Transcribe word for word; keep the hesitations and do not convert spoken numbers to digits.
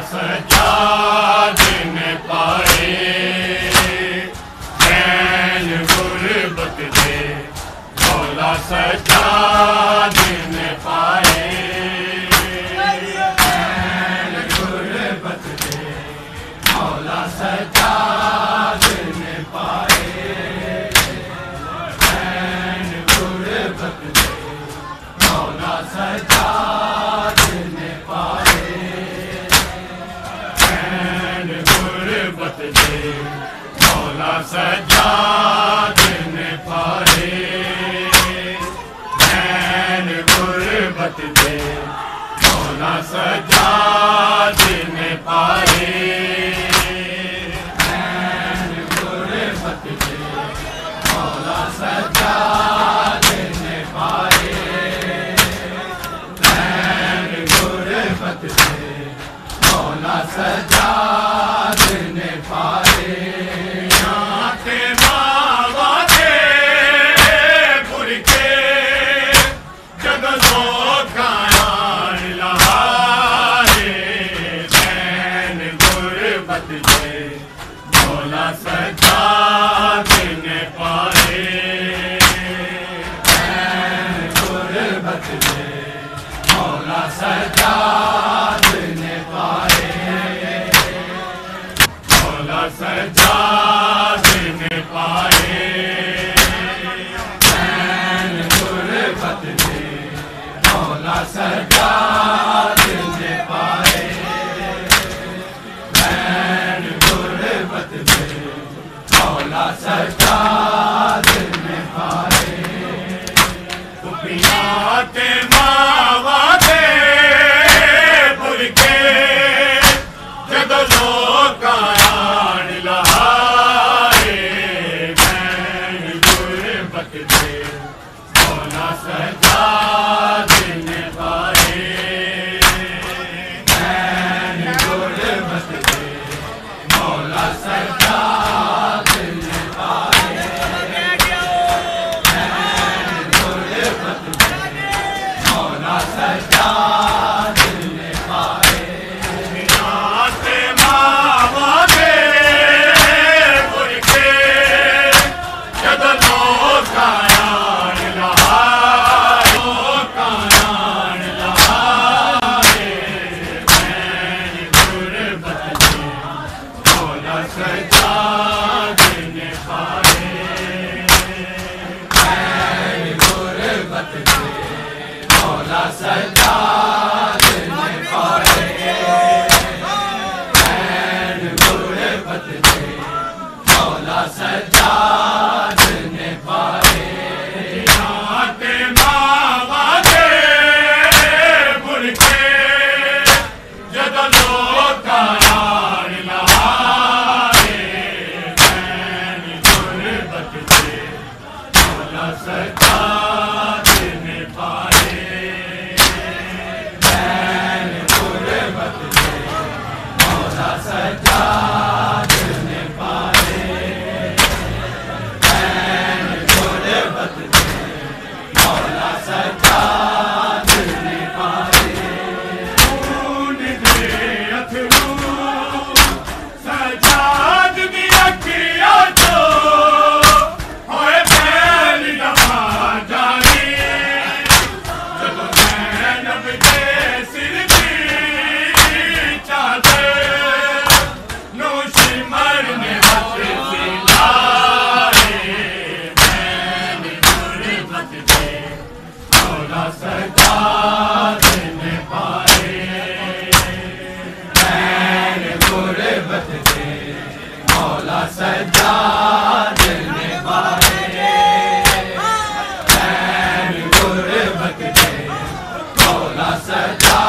सजाद ने पाए चैन गुरबत दे, मौला सजाद ने पाए चैन गुरबत दे, मौला सजाद ने पाए चैन गुरबत दे, मौला सजाद ने पाए चैन गुरबत दे, मौला सजाद ने पाए चैन गुरबत दे, मौला सजाद ने पाए चैन गुरबत दे, मौला सजाद ने पाए चैन गुरबत दे, मौला सजाद ने पाए आते मावा दे पुरखे जगह लोकान लहारे चैन गुरबत दे, मौला सजाद ने पाए चैन गुरबत दे, मौला सजाद ने पाए मौला सजाद ने पाए चैन गुरबत दे, मौला सजाद ने पाए चैन गुरबत दे, मौला सजाद ने पाए कुपियाते मावा दे पुरखे जगह लोकान लहारे चैन गुरबत दे, मौला सजाद ने पाए चैन गुरबत दे, मौला सजाद ने पाए चैन गुरबत दे, मौला सजाद ने पाए आते मावा दे पुरखे जगह लोकान लहारे लोकान लहारे चैन गुरबत दे, मौला सजाद ने पाए चैन गुरबत दे, मौला सजाद ने पाए चैन गुरबत दे, मौला सजाद ने पाए आते मावा दे पुरखे जगह लोकान लहारे चैन गुरबत दे, मौला सजाद ने पाए चैन गुरबत दे, मौला सजाद ने पाए चैन गुरबत दे, मौला सजाद ने पाए खून दे अथरू सजाद दी अखियां चो होए बैल दफा जानी जदों ज़ैनब दे सिर दी चादर नूशी मरने हथ से लाए चैन गुरबत दे, मौला सजाद ने पाए चैन गुरबत दे, मौला सजाद ने पाए चैन गुरबत दे, मौला सजाद